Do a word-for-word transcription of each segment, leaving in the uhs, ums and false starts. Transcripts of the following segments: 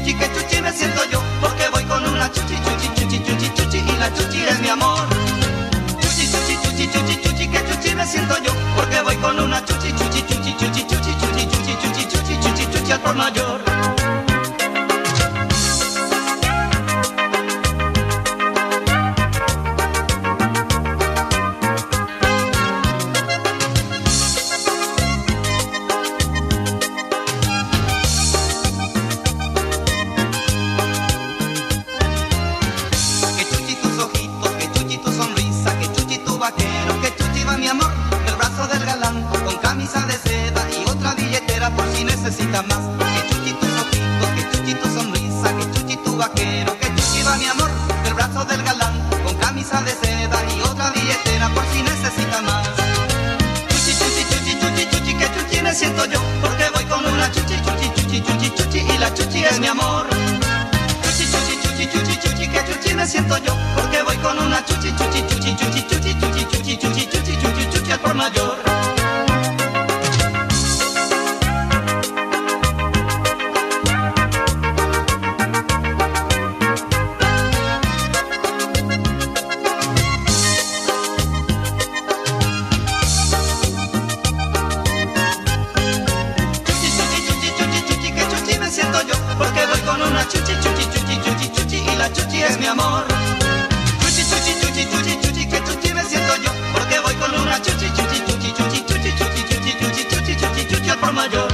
chuchi, que chuchi me siento yo, porque voy con una chuchi, chuchi, chuchi, chuchi, chuchi, y la chuchi es mi amor. Chuchi, chuchi, chuchi, chuchi, chuchi, que chuchi me siento yo, porque voy con una chuchi, chuchi, chuchi, chuchi, chuchi, chuchi, chuchi, chuchi, chuchi, chuchi, chuchi al por mayor. Necesita más, que chuchi tus ojitos, que chuchi tu sonrisa, que chuchi tu vaquero, que chuchi va mi amor, del brazo del galán, con camisa de seda y otra billetera por si necesita más. Chuchi, chuchi, chuchi, chuchi, chuchi, que chuchi me siento yo, porque voy con una chuchi, chuchi, chuchi, chuchi, chuchi, y la chuchi es mi amor. Chuchi, chuchi, chuchi, chuchi, chuchi, que chuchi me siento yo, porque voy con una chuchi, chuchi, chuchi, chuchi, chuchi, chuchi, chuchi, chuchi, chuchi, chuchi, chuchi al por mayor. Chuchi, chuchi, chuchi, chuchi, chuchi, y la chuchi es mi amor. Chuchi, chuchi, chuchi, chuchi, chuchi, que chuchi me siento yo, porque voy con una chuchi, chuchi, chuchi, chuchi, chuchi, chuchi, chuchi, chuchi, chuchi, chuchi, chuchi al por mayor.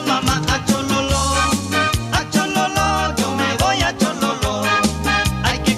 Ay,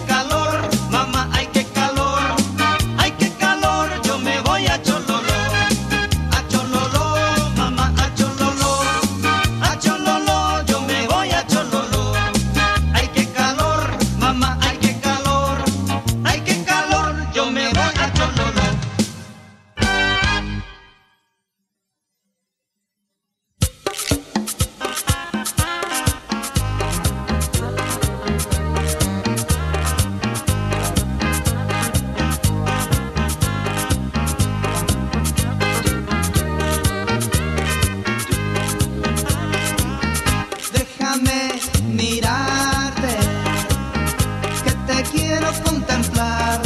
Déjame mirarte, que te quiero contemplar.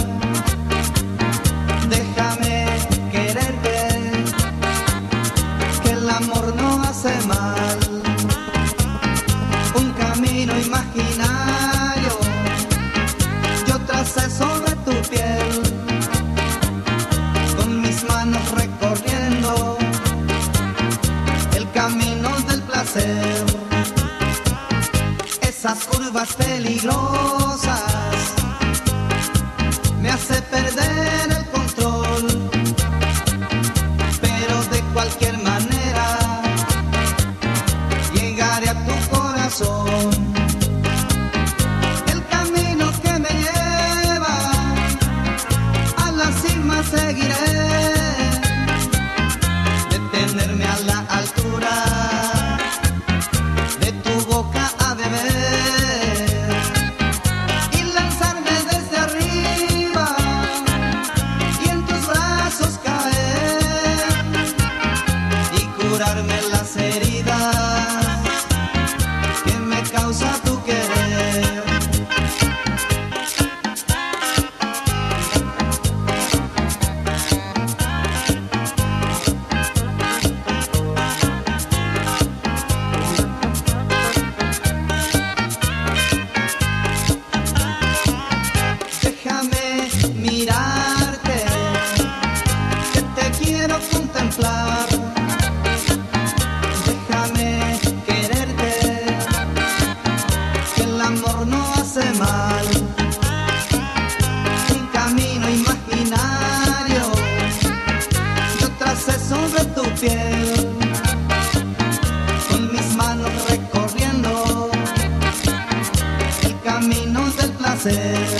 Déjame quererte, que el amor no hace mal. Un camino imaginario yo tracé sobre tu piel, con mis manos recorriendo el camino del placer. Esas curvas peligrosas me hace perder el control, pero de cualquier manera llegaré a tu corazón. El camino que me lleva a la cima seguiré, detenerme a la altura de tu boca a beber y lanzarme desde arriba y en tus brazos caer y curarme las heridas que me causa tu querer. Déjame mirarte, que te quiero contemplar. Déjame quererte, que el amor no hace mal. Un camino imaginario yo tracé sobre tu piel, con mis manos recorriendo el camino del placer.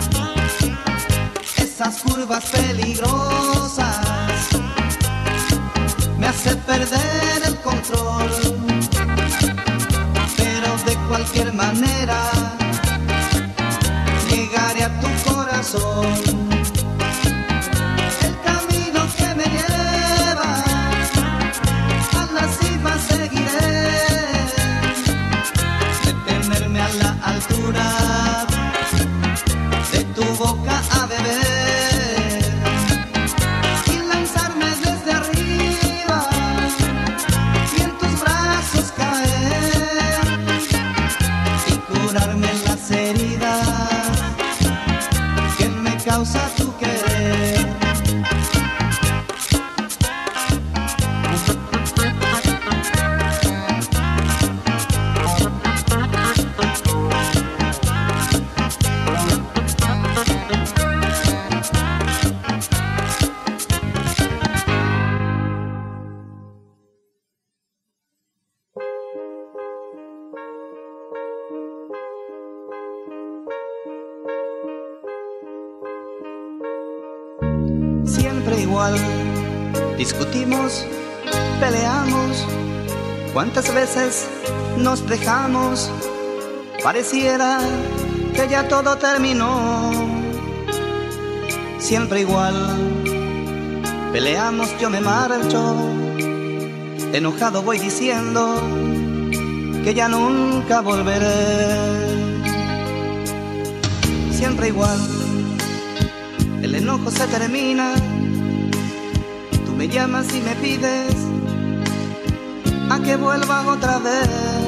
Esas curvas peligrosas me hace perder el control, pero de cualquier manera llegaré a tu corazón. El camino que me lleva a la cima seguiré, detenerme a la altura de tu boca a beber y lanzarme desde arriba y en tus brazos caer y curarme las heridas que me causa tu querer. Siempre igual, discutimos, peleamos. ¿Cuántas veces nos dejamos? Pareciera que ya todo terminó. Siempre igual, peleamos, yo me marcho. Enojado voy diciendo que ya nunca volveré. Siempre igual, el enojo se termina. Tú me llamas y me pides a que vuelva otra vez.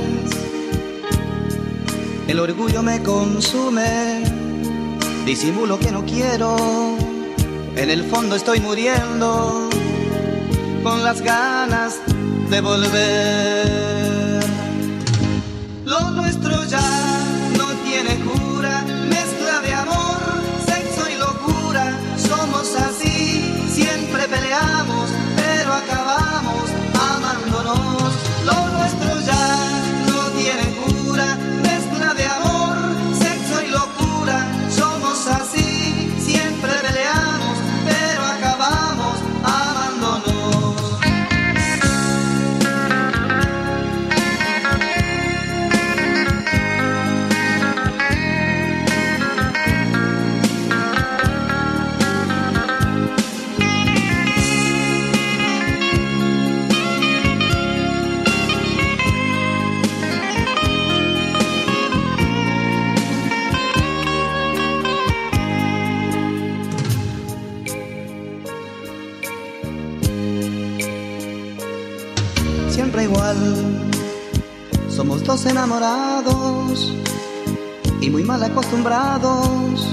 El orgullo me consume, disimulo que no quiero. En el fondo estoy muriendo con las ganas de volver. Lo nuestro ya no tiene cura, mezcla de amor, sexo y locura. Somos así, siempre peleamos, pero acabamos amándonos. Lo nuestro ya no tiene cura, mezcla de amor, sexo y locura. Somos así, siempre peleamos, pero acabamos amándonos. Somos dos enamorados y muy mal acostumbrados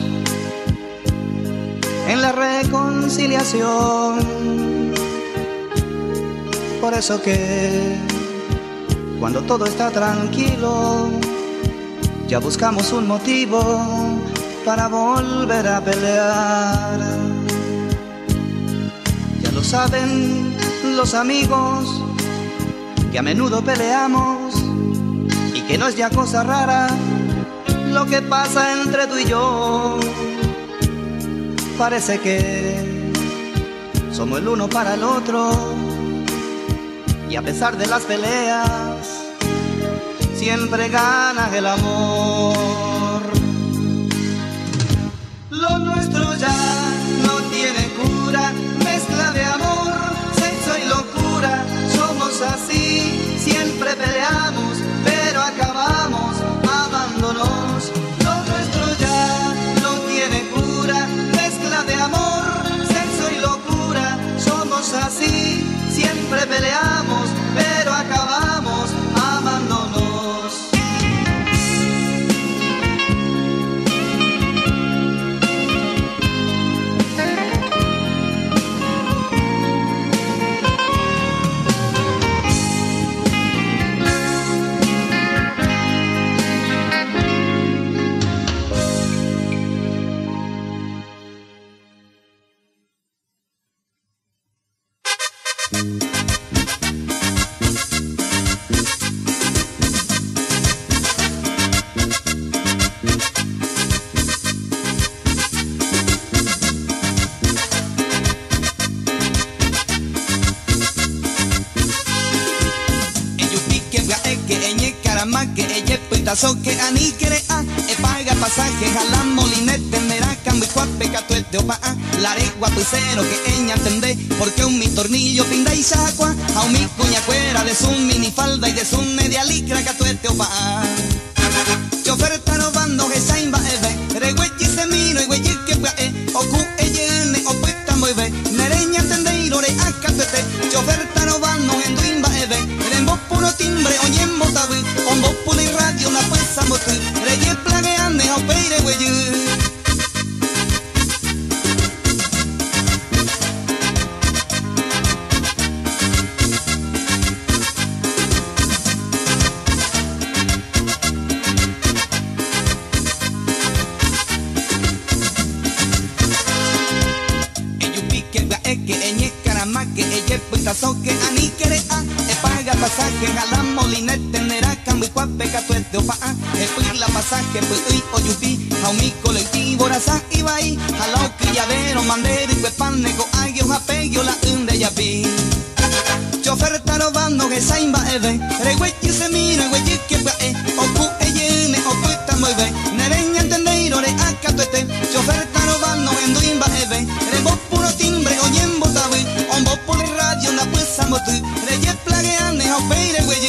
en la reconciliación. Por eso que cuando todo está tranquilo, ya buscamos un motivo para volver a pelear. Ya lo saben los amigos que a menudo peleamos y que no es ya cosa rara lo que pasa entre tú y yo. Parece que somos el uno para el otro y a pesar de las peleas siempre gana el amor. Lo nuestro ya no tiene cura, mezcla de amor, sexo y locura. Somos así, siempre peleamos, pero acabamos amándonos. Lo nuestro ya no tiene cura, mezcla de amor, sexo y locura. Somos así, siempre peleamos, pero acabamos amándonos. Que ani quiere a e paga pasaje a la molinete mera cambio cuape catuete opa a la regua puicero que ella entende porque un mi tornillo pinda y sacua a un mi cuña cuera de su minifalda y de su media licra catuete opa a chofer tarobando que saimba eve regüechi se miro y güey que e ocu ellene o puesta muy ve nereña entende y lore a catuete chofer tarobando en duimba eve rembo puro timbre oyembo tabu ombo puli radio una puesta motu reye plagueane o peire güey. Que ani quiere a e paga pasaje a la molinete nera cambio cuape catuete opa a e pui la pasaje pues uy oyupi a un mi colectivo raza iba ahí a la oquilladero mandero y cuepan nego agio japegio la unde ya vi chofer tarobando que saimba eve regüechi se mira güey que e ocu ellene o puesta muy ve nereña entendeiro re a catuete chofer tarobando en duimba eve rebo puro timbre oyembo tabi ombo poli radio una puesta motu reye plagueane o peire güey.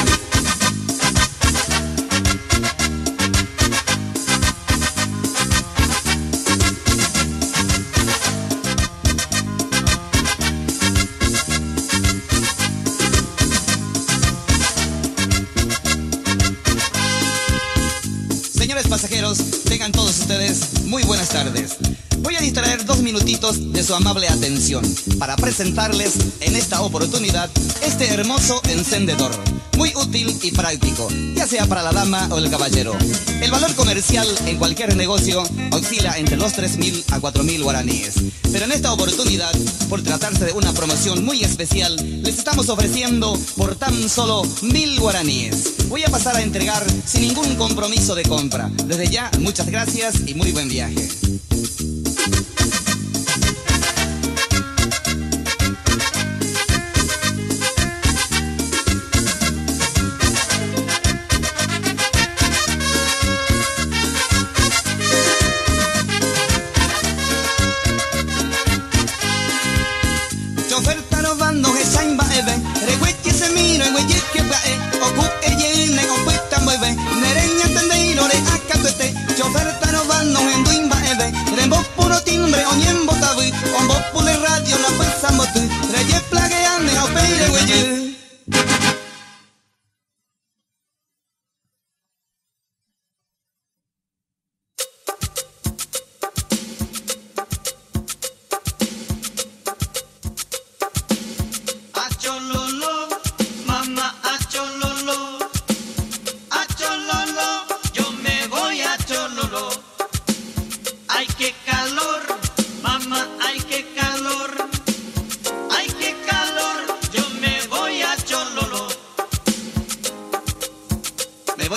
Pasajeros, tengan todos ustedes muy buenas tardes. Voy a distraer dos minutitos de su amable atención para presentarles en esta oportunidad este hermoso encendedor, muy útil y práctico, ya sea para la dama o el caballero. El valor comercial en cualquier negocio oscila entre los tres mil a cuatro mil guaraníes, pero en esta oportunidad, por tratarse de una promoción muy especial, les estamos ofreciendo por tan solo mil guaraníes. Voy a pasar a entregar sin ningún compromiso de compra. Desde ya, muchas gracias y muy buen viaje. Chofer tarobando en duimba eve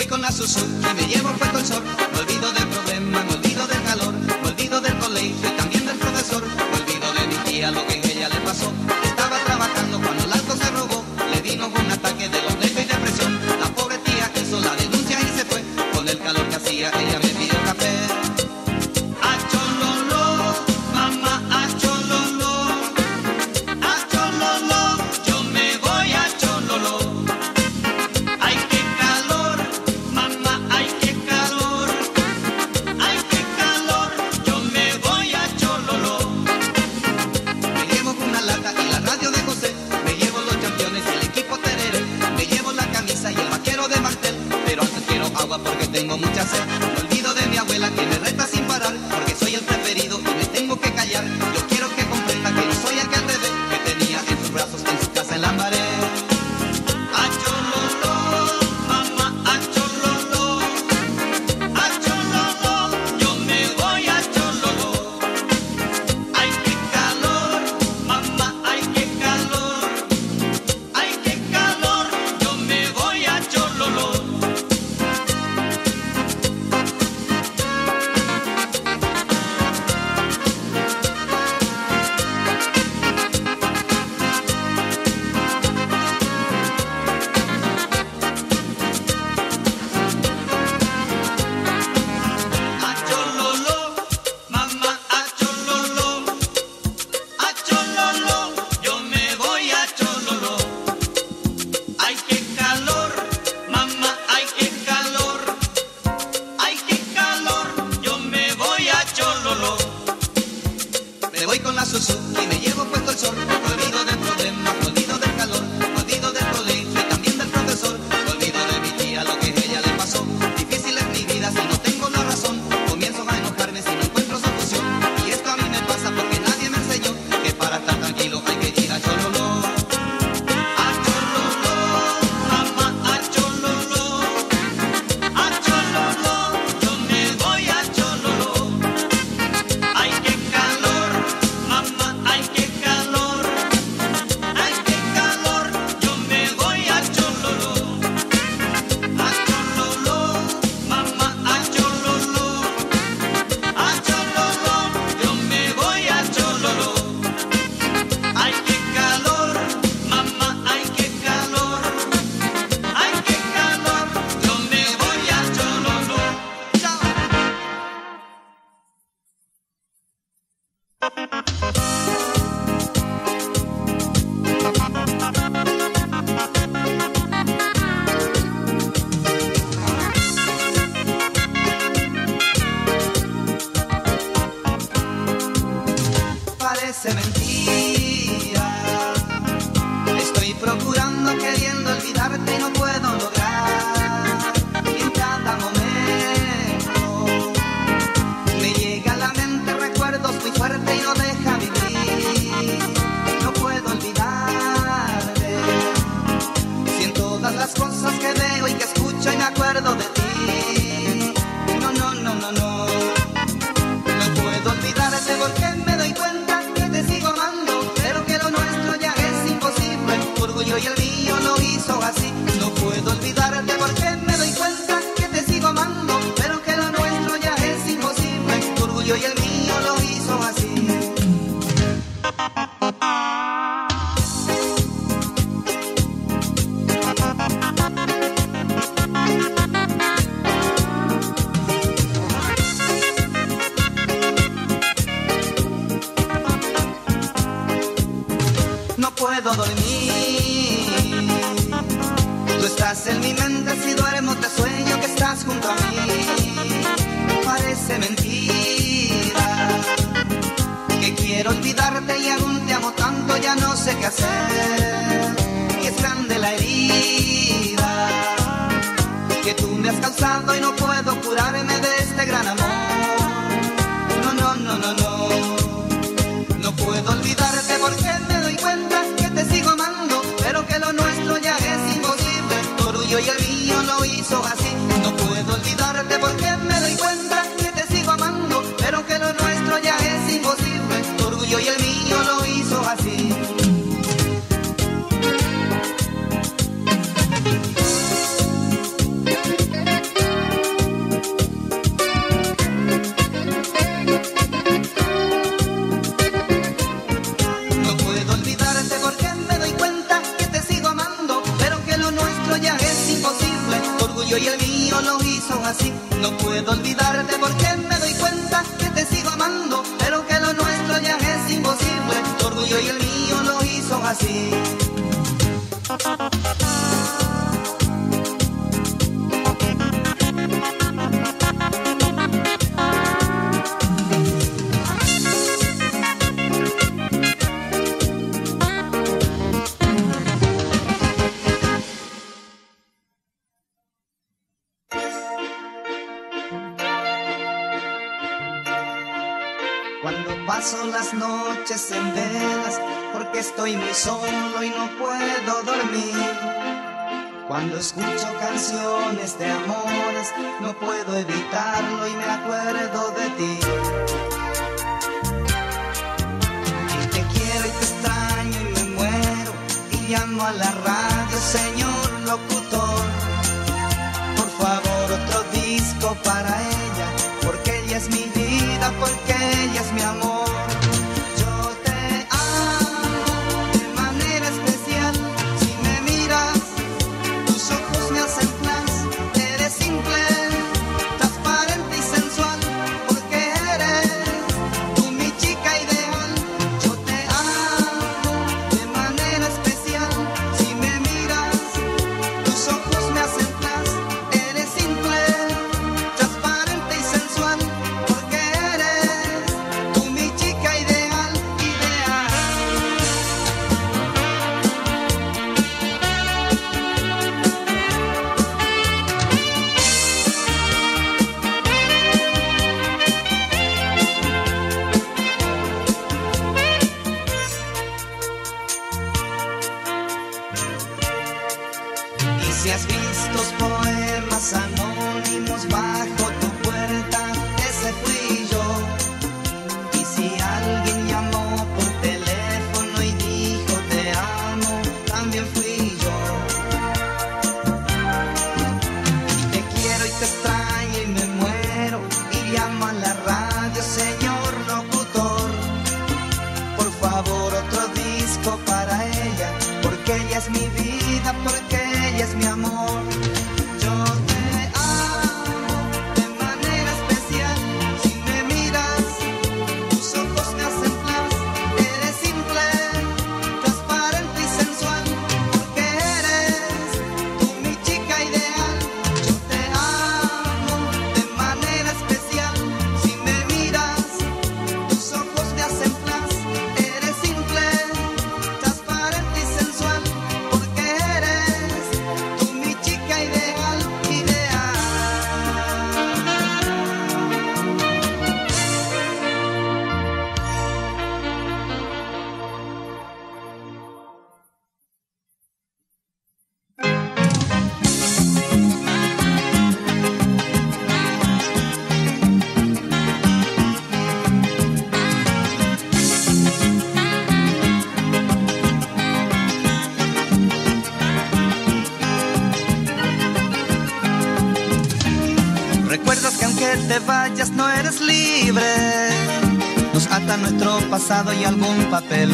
voy con la Suzuki, me llevo puesto el sol. Me olvido del problema, me olvido del calor, me olvido del colegio y también del profesor. Me olvido de mi tía, lo que a ella le pasó. Estaba trabajando cuando el auto se robó. Le vino un ataque de los nervios y depresión. La pobre tía hizo la denuncia y se fue. Con el calor que hacía, ella me pidió café. A Chololo, mamá, a Chololo, a Chololo, yo me voy a Chololo. Ay, qué calor, mamá, ay, qué calor, ay, qué calor, yo me voy a Chololo. Me llevo una lata y la radio de José, me llevo los championes y el equipo tereré, me llevo la camisa y el vaquero de Martel, pero antes quiero agua porque tengo mucha sed. Me olvido de mi abuela que me reta sin parar, porque soy el preferido y me tengo que callar. Yo quiero que comprenda que no soy aquel bebé que tenía en sus brazos, en su casa, en la pared. A Chololo, mamá, a Chololo, a Chololo, yo me voy a Chololo. Ay, qué calor, mamá, ay, qué calor, ay, qué calor, yo me voy a Chololo. A Chololo, mamá, a Chololo, a Chololo, yo me voy a Chololo. Ay, qué calor, mamá, ay, qué calor, ay, qué calor, yo me voy a Chololo. Me voy con la Suzuki, me llevo puesto el sol. Me olvido del problema, me olvido del calor, me olvido del colegio y también del profesor. Me olvido de mi tía, lo que a ella le pasó. Difícil es mi vida si no tengo la razón. Comienzo a enojarme si no encuentro solución. Y esto a mí me pasa porque nadie me enseñó que para estar tranquilo hay que ir a Chololo. A Chololo, mamá, a Chololo, a Chololo, yo me voy a Chololo. Ay, qué calor, mamá, ay, qué calor, ay, qué calor, yo me voy a Chololo. A Chololo, mamá, a Chololo, a Chololo, yo me voy a Chololo. Ay, qué calor, mamá, ay, qué calor, ay, qué calor, yo me voy a Chololo. Chao. Parece mentira, estoy procurando, queriendo olvidarte y no puedo lograr. Y en cada momento me llega a la mente recuerdos muy fuertes y no deja vivir. No puedo olvidarte, si en todas las cosas que veo y que escucho y me acuerdo de ti. No, no, no, no, no. No puedo olvidarte porque me doy cuenta que te sigo amando, pero que lo nuestro ya es imposible. Tu orgullo y el mío lo hizo así. No puedo olvidarte porque me doy cuenta que te sigo amando, pero que lo nuestro ya es imposible. Tu orgullo y el mío lo hizo así. No puedo dormir, tú estás en mi mente, si duermo te sueño que estás junto a mí. Parece mentira que quiero olvidarte y aún te amo tanto, ya no sé qué hacer. Y es grande la herida que tú me has causado y no puedo curarme de este gran amor. No, no, no, no, no. No puedo olvidarte porque me doy cuenta que te sigo amando, pero que lo nuestro ya es imposible. Tu orgullo y el mío lo hizo así. No puedo olvidarte porque me doy cuenta que te sigo amando, pero que lo nuestro ya es imposible. Tu orgullo y el mío lo hizo así. lo hizo así. No puedo olvidarte porque me doy cuenta que te sigo amando, pero que lo nuestro ya es imposible. Tu orgullo y el mío lo hizo así. Cuando paso las noches en velas, porque estoy muy solo y no puedo dormir. Cuando escucho canciones de amores, no puedo evitarlo y me acuerdo de ti. Y te quiero y te extraño y me muero, y llamo a la radio, señor locutor. Por favor, otro disco para ella, porque ella es mi vida, porque ella es mi amor. Yo te amo de manera especial. Si me miras, tus ojos me hacen flash. Eres simple, transparente y sensual, porque eres tú mi chica ideal. Yo te amo de manera especial. Si me miras, tus ojos me hacen flash. Eres simple, transparente y sensual, porque eres tú mi chica ideal, ideal. Y si has visto poemas anónimos bajo tu puerta, ese fui yo. Y si alguien llamó por teléfono y dijo te amo, también fui yo. Y te quiero y te extraño y me muero, y llamo a la radio, señor locutor. Por favor, otro disco para ella, porque ella es mi vida, porque ella es mi amor. Yo te amo de manera especial. Si me miras, tus ojos me hacen flash. Eres simple, transparente y sensual, porque eres tú mi chica ideal. Yo te amo de manera especial. Si me miras, tus ojos me hacen flash. Eres simple, transparente y sensual, porque eres tú mi chica ideal, ideal. Recuerdas que aunque te vayas no eres libre, nos ata nuestro pasado y algún papel.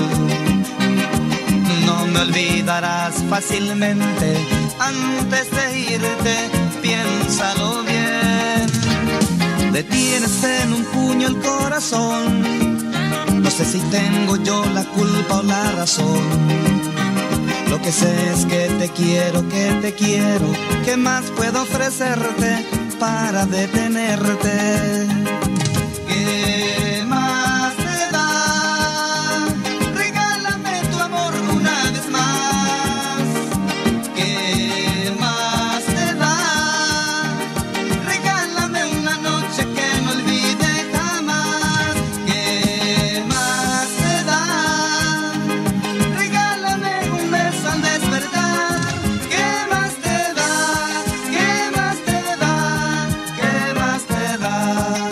No me olvidarás fácilmente, antes de irte, piénsalo bien. Detienes en un puño el corazón, no sé si tengo yo la culpa o la razón. Lo que sé es que te quiero, que te quiero. ¿Qué más puedo ofrecerte para detenerte? ¿Qué más te da? Regálame tu amor una vez más. ¿Qué más te da? Regálame una noche que no olvide jamás. ¿Qué más te da? Regálame un beso al despertar. ¿Qué más te da? ¿Qué más te da? ¿Qué más te da?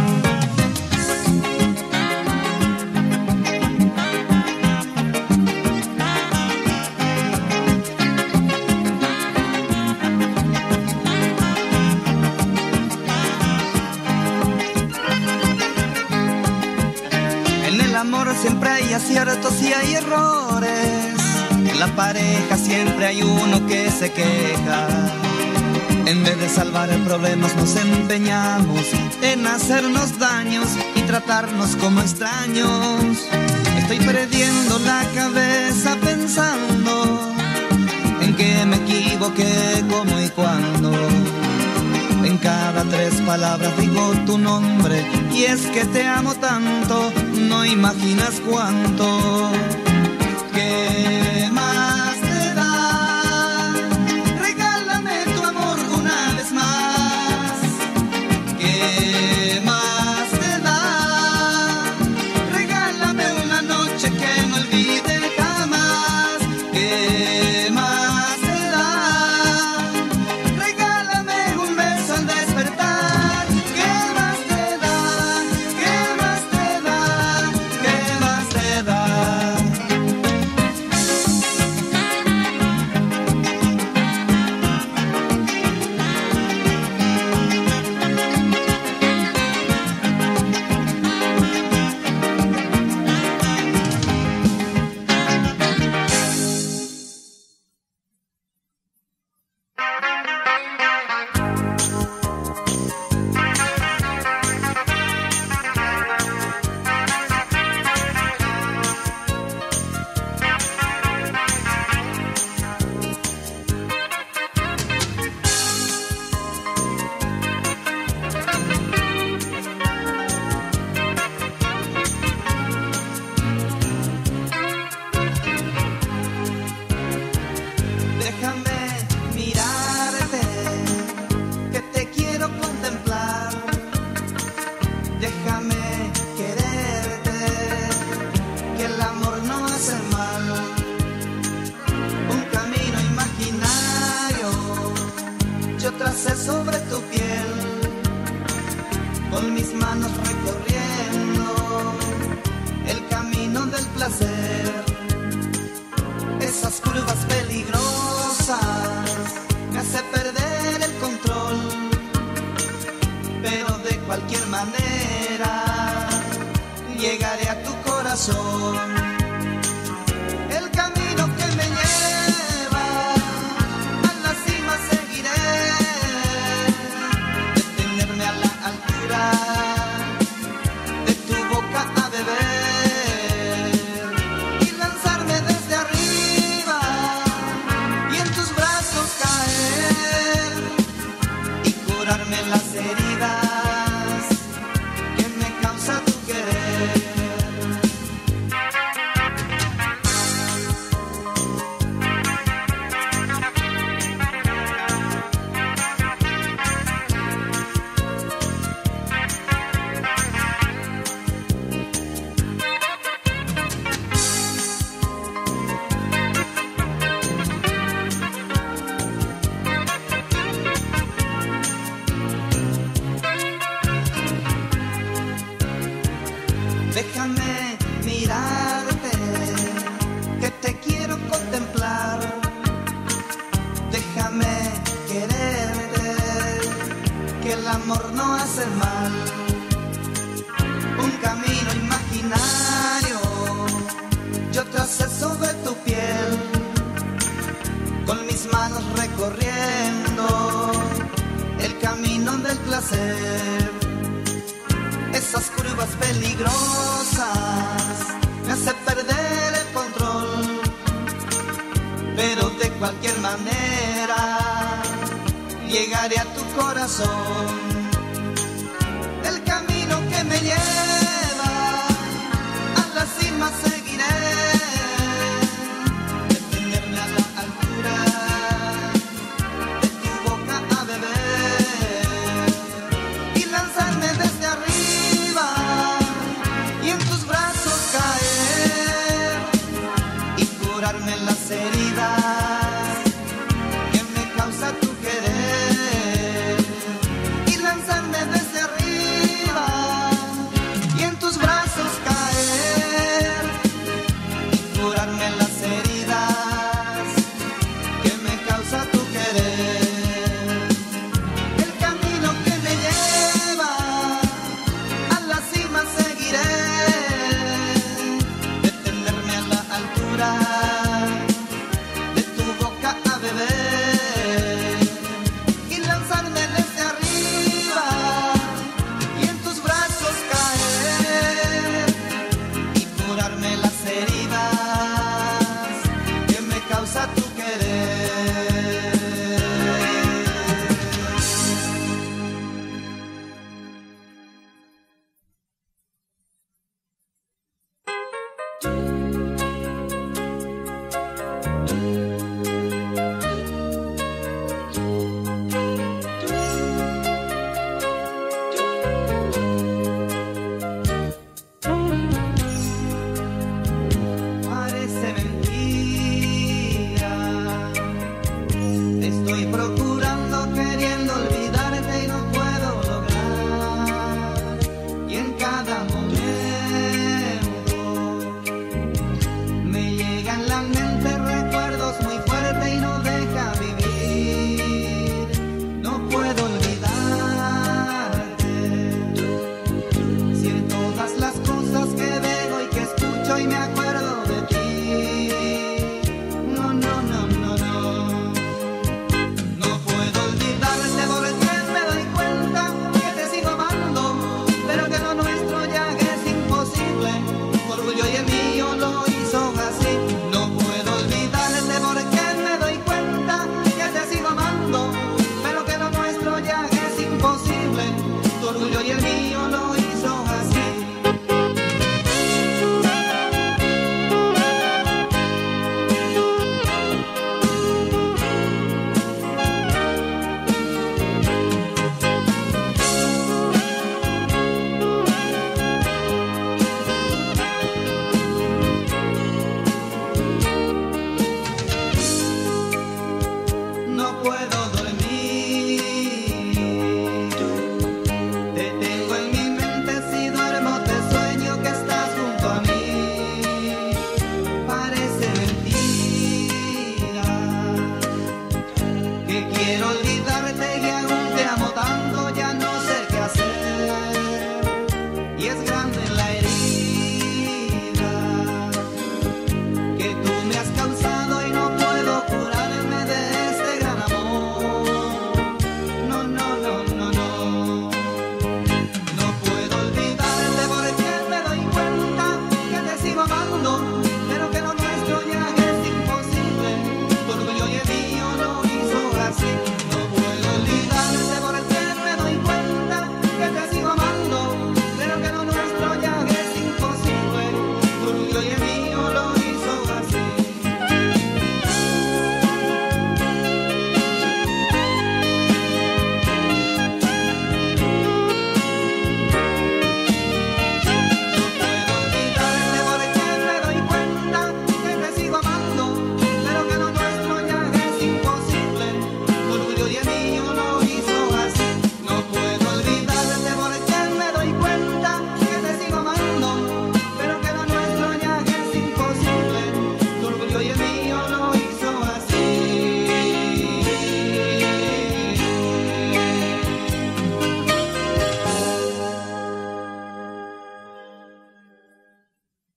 En el amor siempre hay aciertos y hay errores. En la pareja siempre hay uno que se queja. En vez de salvar el problema nos empeñamos en hacernos daños y tratarnos como extraños. Estoy perdiendo la cabeza pensando en que me equivoqué, cómo y cuándo. En cada tres palabras digo tu nombre, y es que te amo tanto, no imaginas cuánto. ¿Qué más te da? Regálame tu amor una vez más. ¿Qué más te da? Regálame una noche que no olvide jamás. ¿Qué más te da? Regálame un beso al despertar. ¿Qué más te da? ¿Qué más te da? ¿Qué más te da? Déjame mirarte, que te quiero contemplar. Déjame quererte, que el amor no es el mal. Un camino imaginario yo tracé sobre tu piel, con mis manos recorriendo el camino del placer. Esas curvas peligrosas me hace perder el control, pero de cualquier manera llegaré a tu corazón. El camino que me lleva a la cima seguiré, detenerme a la altura de tu boca a beber y lanzarme desde arriba y en tus brazos caer y curarme las heridas que me causa tu querer. Déjame mirarte, que te quiero contemplar. Déjame quererte, que el amor no hace mal. Un camino imaginario yo tracé sobre tu piel, con mis manos recorriendo el camino del placer. Esas curvas peligrosas me hacen perder el control, pero de cualquier manera llegaré a tu corazón. El camino que me lleva a la cima seguiré, detenerme a la altura de tu boca a beber y lanzarme desde arriba y en tus brazos caer y curarme las heridas